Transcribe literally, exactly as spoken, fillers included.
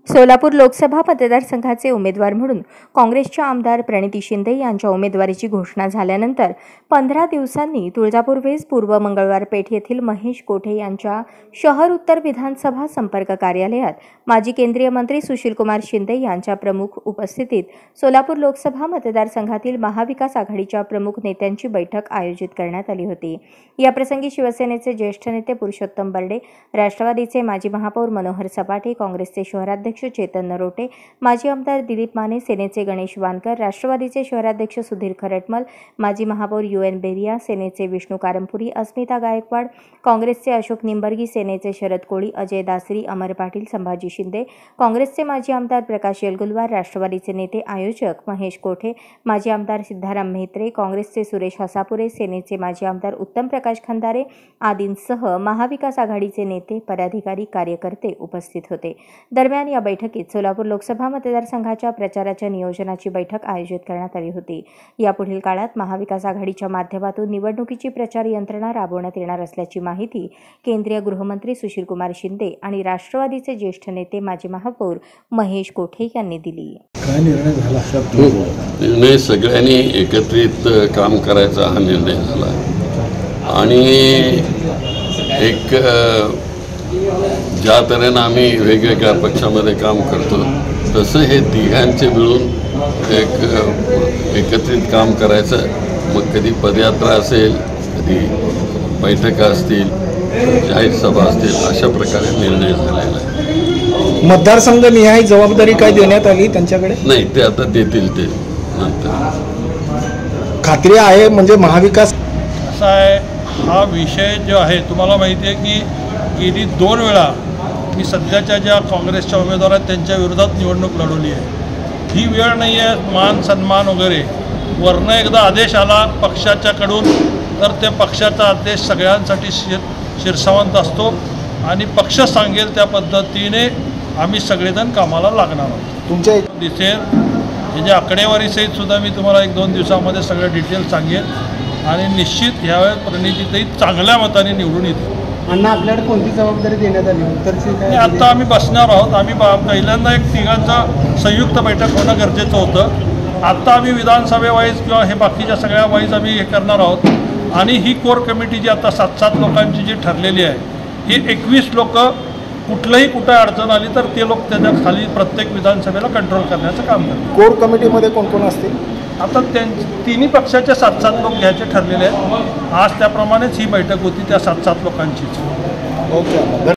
सोलापूर लोकसभा मतदारसंघाचे उमेदवार म्हणून काँग्रेसच्या आमदार प्रणिती शिंदे यांच्या उमेदवारीची घोषणा झाल्यानंतर पंधरा दिवसांनी तुळजापूर वेस पूर्व मंगळवार पेठ येथील महेश कोठे यांच्या शहर उत्तर विधानसभा संपर्क कार्यालयात माजी केंद्रीय मंत्री सुशीलकुमार शिंदे यांच्या प्रमुख उपस्थितीत सोलापूर लोकसभा मतदारसंघातील महाविकास आघाडीच्या प्रमुख नेत्यांची बैठक आयोजित करण्यात आली होती। याप्रसंगी शिवसेनेचे ज्येष्ठ नेते पुरुषोत्तम बर्डे, राष्ट्रवादीचे माजी महापौर मनोहर सपाटे, काँग्रेसचे शहराध्यक्ष चेतन नरोटे, माजी आमदार दिलीप माने, सेनेचे गणेश वानकर, राष्ट्रवादीचे शहराध्यक्ष सुधीर खरटमल, माजी महापौर यू एन बेरिया, सेनेचे विष्णू कारंपुरी, अस्मिता गायकवाड, काँग्रेसचे अशोक निंबर्गी, सेनेचे शरद कोळी, अजय दासरी, अमर पाटील, संभाजी शिंदे, काँग्रेसचे माजी आमदार प्रकाश येलगुलवार, राष्ट्रवादीचे नेते आयोजक महेश कोठे, माजी आमदार सिद्धाराम म्हेत्रे, काँग्रेसचे सुरेश हसापुरे, सेनेचे माजी आमदार उत्तम प्रकाश खंदारे आदींसह महाविकास आघाडीचे नेते, पदाधिकारी, कार्यकर्ते उपस्थित होते। दरम्यान या बैठकीत सोलापूर लोकसभा मतदारसंघाच्या प्रचाराच्या नियोजनाची बैठक आयोजित करण्यात आली होती। यापुढील काळात महाविकास आघाडीच्या माध्यमातून निवडणुकीची प्रचार यंत्रणा राबवण्यात येणार असल्याची माहिती केंद्रीय गृहमंत्री सुशीलकुमार शिंदे आणि राष्ट्रवादीचे ज्येष्ठ नेते माजी महापौर महेश कोठे यांनी दिली। काय निर्णय झाला? निर्णय सगळ्यांनी एकत्रित काम करायचा हा निर्णय झाला आणि एक ज्या तऱ्हेनं आम्ही वेगवेगळ्या पक्षामध्ये काम करतो तसं हे तिघांचे मिळून एक एकत्रित काम करायचं। मग कधी पदयात्रा असेल, कधी बैठका असतील, जाहीर सभा असतील, अशा प्रकारे निर्णय झालेला आहे। मतदारसंघ निहाय जबाबदारी काय देण्यात आली त्यांच्याकडे? नाही, ते आता देतील ते नंतर। खात्री आहे म्हणजे महाविकास असा आहे हा विषय जो आहे, तुम्हाला माहिती आहे की गेली दोन वेळा मी सध्याच्या ज्या काँग्रेसच्या उमेदवार आहेत त्यांच्या विरोधात निवडणूक लढवली आहे। ही वेळ नाही आहे मान सन्मान वगैरे, वरनं एकदा आदेश आला पक्षाच्याकडून तर त्या पक्षाचा आदेश सगळ्यांसाठी शिर शिरसावंत असतो आणि पक्ष सांगेल त्या पद्धतीने आम्ही सगळेजण कामाला लागणार आहोत। तुमच्या दिसेल म्हणजे आकडेवारीसहित सुद्धा मी तुम्हाला एक दोन दिवसामध्ये सगळं डिटेल सांगेल आणि निश्चित ह्यावेळेस प्रणितीताई चांगल्या मताने निवडून येतील। अण्णा, आपल्याकडे कोणती जबाबदारी देण्यात आली? उत्तरची काय? आता आम्ही बसणार आहोत। आम्ही पहिल्यांदा एक तिघांचं संयुक्त बैठक होणं गरजेचं होतं। आत्ता आम्ही विधानसभे वाईज किंवा हे बाकीच्या सगळ्या वाईज आम्ही हे करणार आहोत आणि ही कोर कमिटी जी आता सात सात लोकांची जी ठरलेली आहे, ही एकवीस लोक कुठलंही कुठं अडचण आली तर ते लोक त्याच्या खाली प्रत्येक विधानसभेला कंट्रोल करण्याचं काम करतात। कोर कमिटीमध्ये कोण कोण असतील? आता त्यां तिन्ही पक्षाचे सात सात लोक घ्यायचे ठरलेले आहेत। आज त्याप्रमाणेच ही बैठक होती त्या सात सात लोकांचीच। ओके।